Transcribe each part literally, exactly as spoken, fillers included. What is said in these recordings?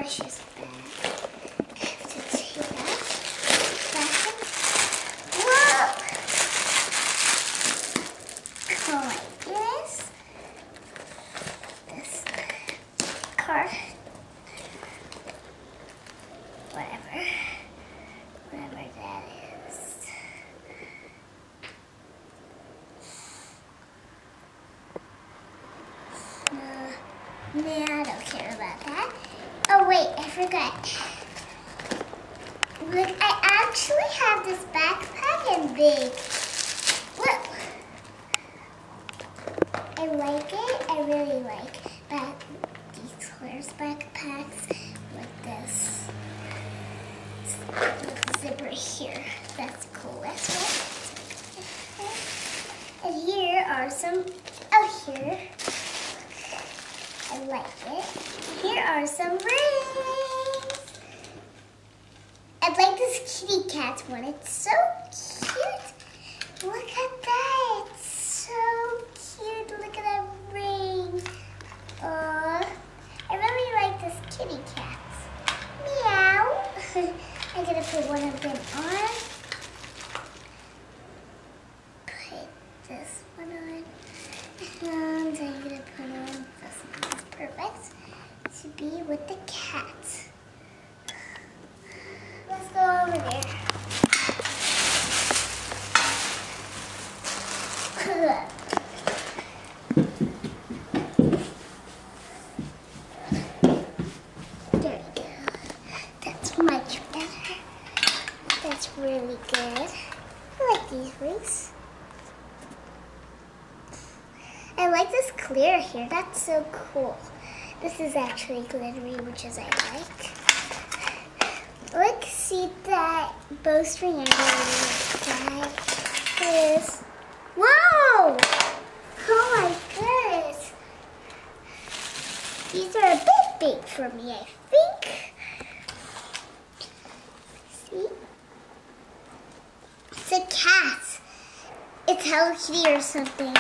brushes back. I have to take that back. Whoa! Go like this. This card. Whatever. Whatever that is. Uh, nah, I don't care about that. Oh wait, I forgot. Look, I actually have this backpack and big. Look. I like it. I really like back these colors backpacks with this little zipper here. That's cool. That's right. And here are some. Oh, here. I like it. Here are some rings. I like this kitty cat one. It's so cute. Look at that. It's so cute. Look at that ring. Aw. I really like this kitty cat. Meow. I'm going to put one of them on. Put this one on. And I'm going to put on this one. It's perfect to be with the cat. Let's go over there. There we go. That's much better. That's really good. I like these rings. I like this clear here. That's so cool. This is actually glittery, which is I like. Look, see that bowstring? I really like that. This. Whoa! Oh my goodness. These are a bit big for me, I think. See? It's a cat. It's Hello Kitty or something.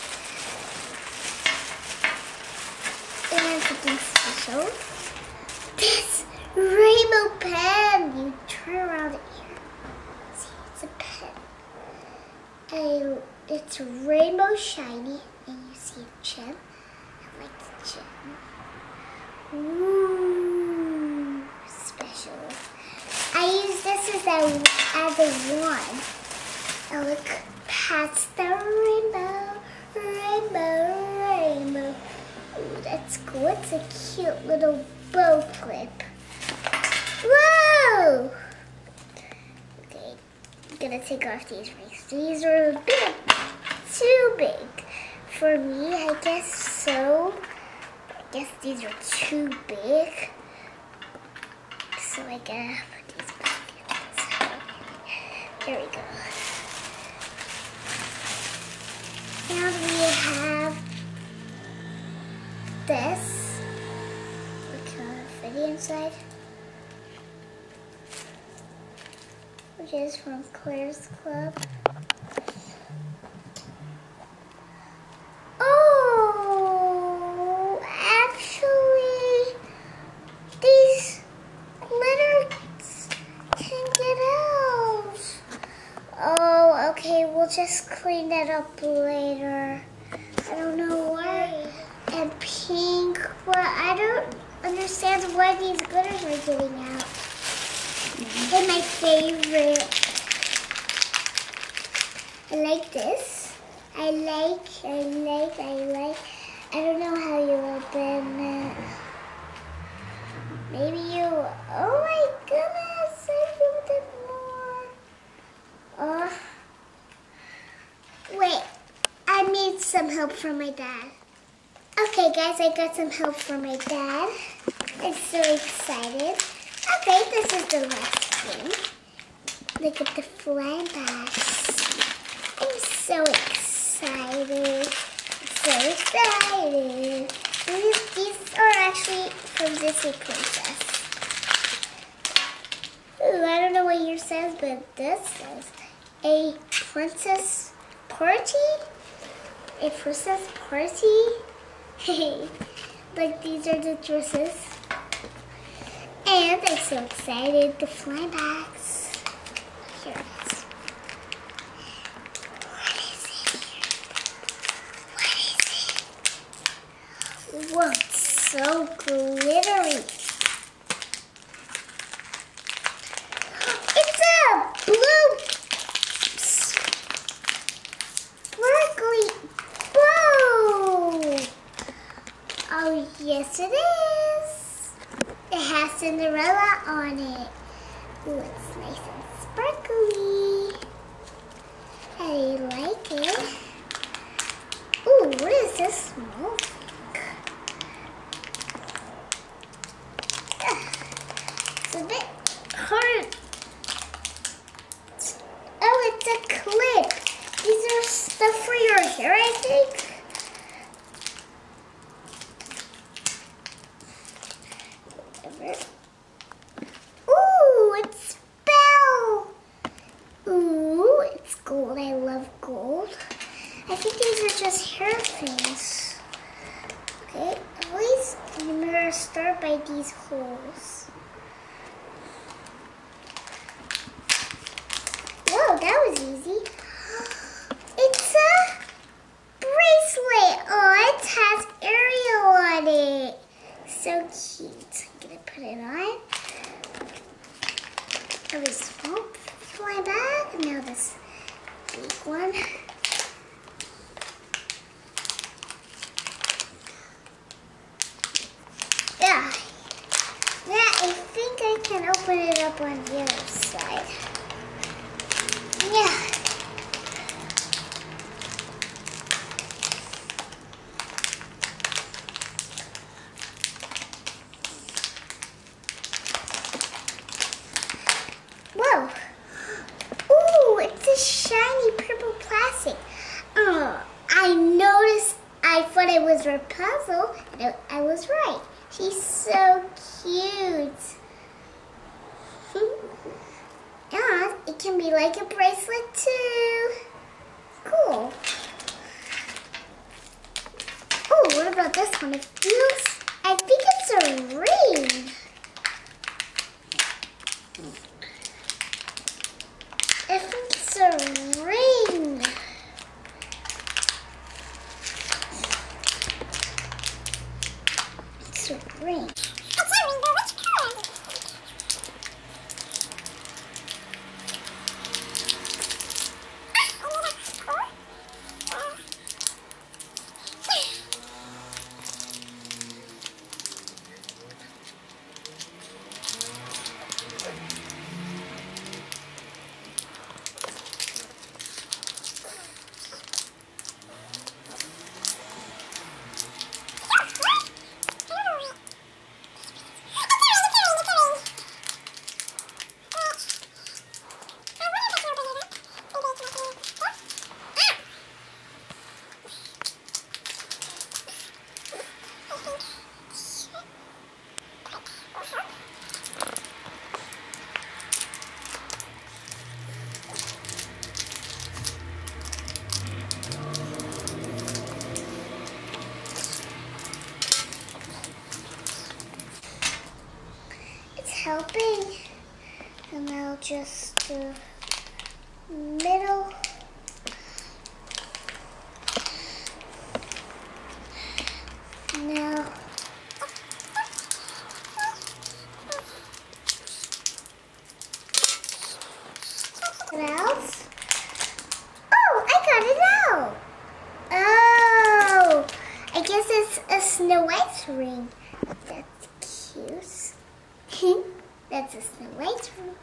And something special. This rainbow pen. You turn around it here. See, it's a pen. I, it's rainbow shiny, and you see a gem. I like the gem. Ooh, special. I use this as a as a wand. Oh look, past the rainbow, rainbow, rainbow. Ooh, that's cool. It's a cute little bow clip. Whoa! Okay, I'm gonna take off these rings. These are a bit too big for me, I guess so. I guess these are too big. So I gotta put these back in. There we go. Now we have this. Look how pretty inside. Which is from Claire's Club. Oh, actually, these glitters can get out. Oh, okay, we'll just clean that up later. I don't know why. And pink, but I don't understand why these glitters are getting out. And my favorite. I like this. I like, I like, I like. I don't know how you open it. Maybe you, oh my goodness, I feel it more. Oh. Wait, I need some help from my dad. Okay guys, I got some help from my dad. I'm so excited. Okay, this is the last thing. Look at the fly bags. I'm so excited. I'm so excited. These, these are actually from Disney Princess. Ooh, I don't know what yours says, but this says a princess party? A princess party? Hey, like these are the dresses. And I'm so excited, the fly bags. Here it is. What is it here? What is it? Whoa, it's so glittery. It's a blue sparkly bow. Oh, yes it is. It has Cinderella on it. Ooh, it's nice and sparkly. I like it. Ooh, what is this smell? It's a bit hard. Oh, it's a clip. These are stuff for your hair, I think. Ooh, it's Belle. Ooh, it's gold. I love gold. I think these are just hair things. Okay, always remember to start by these holes. Whoa, that was easy. It's a bracelet. Oh, it has Ariel on it. So cute. I'm gonna put it on. Oh, this small fly bag. Now this big one. Yeah. Yeah, I think I can open it up on the other side. Yeah. Whoa. Ooh, it's a shiny purple plastic. Oh, I noticed, I thought it was Rapunzel, and I was right. She's so cute. Yeah, it can be like a bracelet too. Cool. Oh, what about this one? It feels, I think it's a ring. I think it's a ring. It's a ring. Helping, and now just the middle. Now what else? Oh, I got it out. Oh, I guess it's a Snow White's ring. That's cute. That's a Snow White's ring.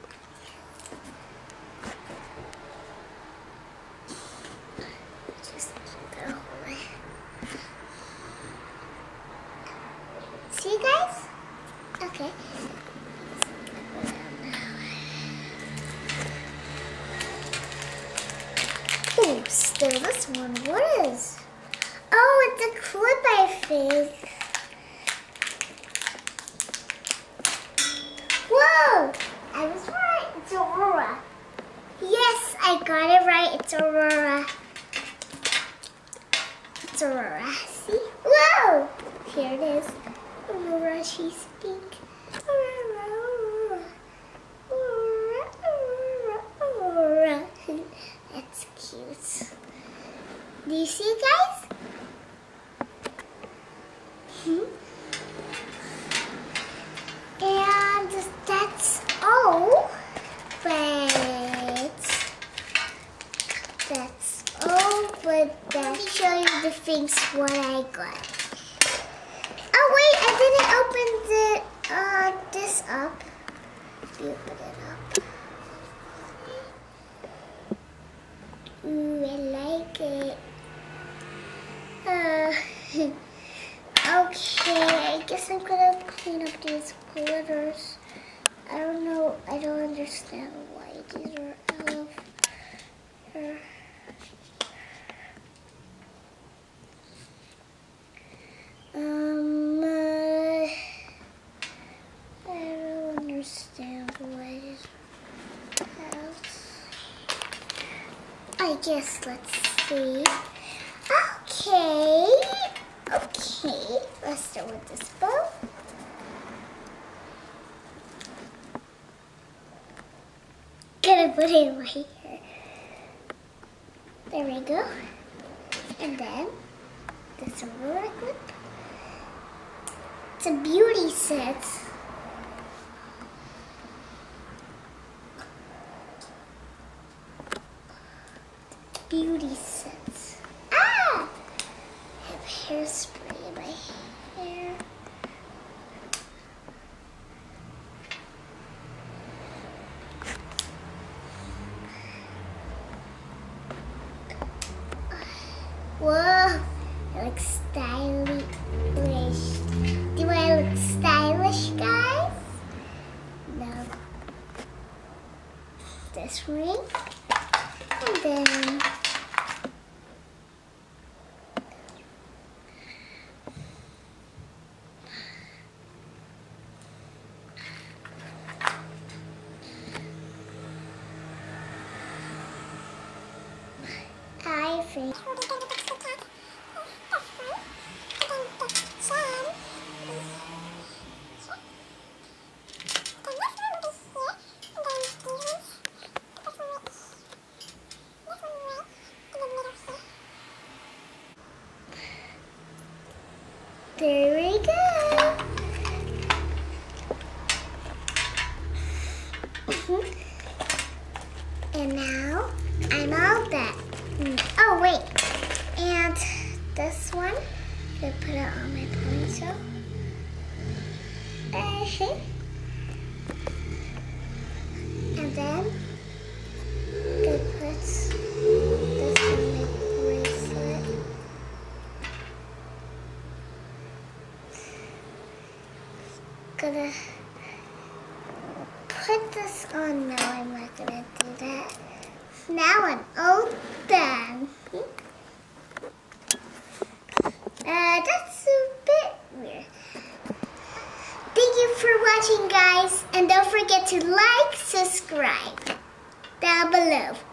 Just throw away. See you guys? Okay. Ooh, still this one. What is? Oh, it's a clip, I think. Whoa! I was right. It's Aurora. Yes, I got it right. It's Aurora. It's Aurora. See? Whoa! Here it is. Aurora, she's pink. Aurora. things what I got. Oh wait, I didn't open the uh this up. You open it up. Ooh, I like it. Uh, okay, I guess I'm gonna clean up these glitters. I don't know. I don't understand why these are out of here. Um, uh, I don't understand why these are out. I guess let's see. Okay, okay. Let's start with this bow. Gonna put it right here. There we go. And then this roller clip. It's a beauty set. Beauty sets. Ah! I have hairspray in my hair. Whoa! I look stylish. Do I look stylish, guys? No. This ring. And then I think there we go. And now I'm all done. Oh wait, and this one, I'm gonna put it on my ponytail. Uh-huh. And then I'm gonna put this on my bracelet. Gonna put this on. No, I'm not gonna do that. Now I'm all done. Uh, that's a bit weird. Thank you for watching, guys. And don't forget to like, subscribe down below.